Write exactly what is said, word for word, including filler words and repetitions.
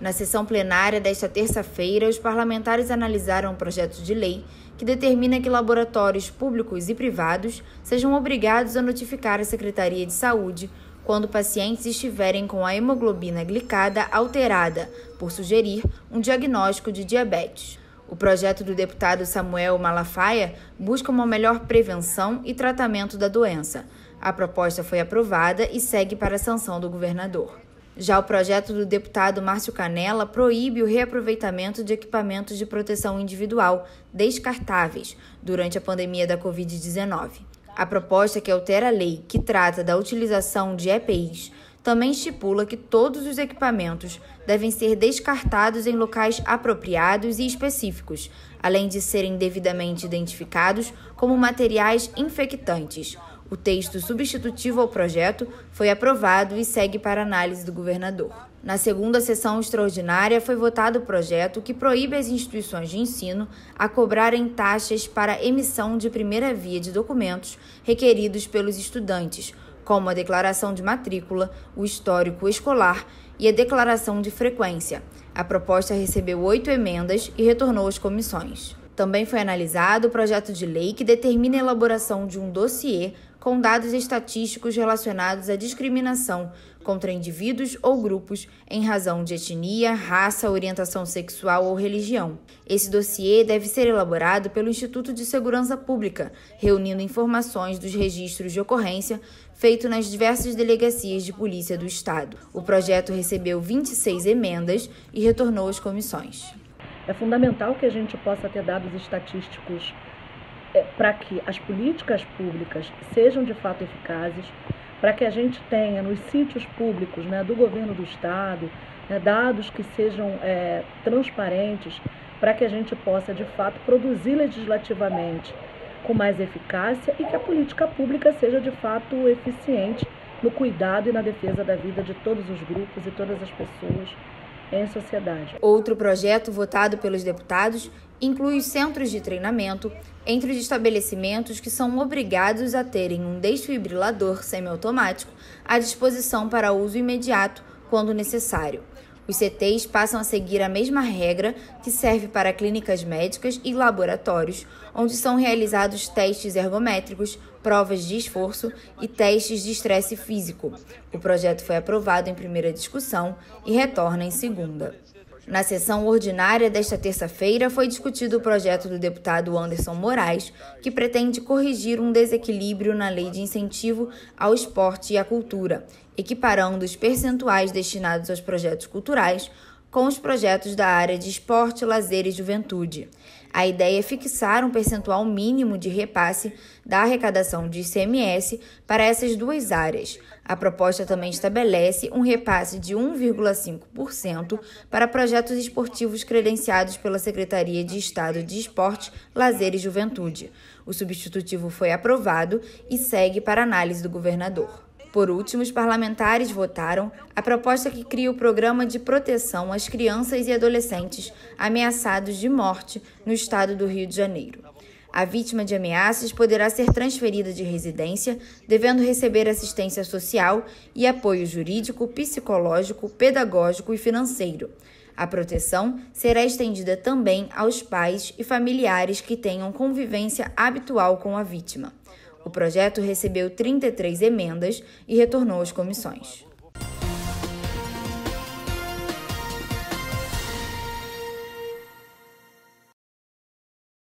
Na sessão plenária desta terça-feira, os parlamentares analisaram um projeto de lei que determina que laboratórios públicos e privados sejam obrigados a notificar a Secretaria de Saúde quando pacientes estiverem com a hemoglobina glicada alterada, por sugerir um diagnóstico de diabetes. O projeto do deputado Samuel Malafaia busca uma melhor prevenção e tratamento da doença. A proposta foi aprovada e segue para a sanção do governador. Já o projeto do deputado Márcio Canella proíbe o reaproveitamento de equipamentos de proteção individual descartáveis durante a pandemia da covid dezenove. A proposta, que altera a lei que trata da utilização de E P Is, também estipula que todos os equipamentos devem ser descartados em locais apropriados e específicos, além de serem devidamente identificados como materiais infectantes. O texto substitutivo ao projeto foi aprovado e segue para análise do governador. Na segunda sessão extraordinária, foi votado o projeto que proíbe as instituições de ensino a cobrarem taxas para emissão de primeira via de documentos requeridos pelos estudantes, como a declaração de matrícula, o histórico escolar e a declaração de frequência. A proposta recebeu oito emendas e retornou às comissões. Também foi analisado o projeto de lei que determina a elaboração de um dossiê com dados estatísticos relacionados à discriminação contra indivíduos ou grupos em razão de etnia, raça, orientação sexual ou religião. Esse dossiê deve ser elaborado pelo Instituto de Segurança Pública, reunindo informações dos registros de ocorrência feito nas diversas delegacias de polícia do Estado. O projeto recebeu vinte e seis emendas e retornou às comissões. É fundamental que a gente possa ter dados estatísticos é, para que as políticas públicas sejam de fato eficazes, para que a gente tenha nos sítios públicos, né, do governo do Estado, né, dados que sejam é, transparentes, para que a gente possa de fato produzir legislativamente com mais eficácia e que a política pública seja de fato eficiente no cuidado e na defesa da vida de todos os grupos e todas as pessoas em sociedade. Outro projeto votado pelos deputados inclui os centros de treinamento entre os estabelecimentos que são obrigados a terem um desfibrilador semiautomático à disposição para uso imediato quando necessário. Os C Tês passam a seguir a mesma regra que serve para clínicas médicas e laboratórios, onde são realizados testes ergométricos, provas de esforço e testes de estresse físico. O projeto foi aprovado em primeira discussão e retorna em segunda. Na sessão ordinária desta terça-feira, foi discutido o projeto do deputado Anderson Moraes, que pretende corrigir um desequilíbrio na lei de incentivo ao esporte e à cultura, equiparando os percentuais destinados aos projetos culturais com os projetos da área de esporte, lazer e juventude. A ideia é fixar um percentual mínimo de repasse da arrecadação de I C M S para essas duas áreas. A proposta também estabelece um repasse de um vírgula cinco por cento para projetos esportivos credenciados pela Secretaria de Estado de Esporte, Lazer e Juventude. O substitutivo foi aprovado e segue para análise do governador. Por último, os parlamentares votaram a proposta que cria o Programa de Proteção às Crianças e Adolescentes ameaçados de morte no estado do Rio de Janeiro. A vítima de ameaças poderá ser transferida de residência, devendo receber assistência social e apoio jurídico, psicológico, pedagógico e financeiro. A proteção será estendida também aos pais e familiares que tenham convivência habitual com a vítima. O projeto recebeu trinta e três emendas e retornou às comissões.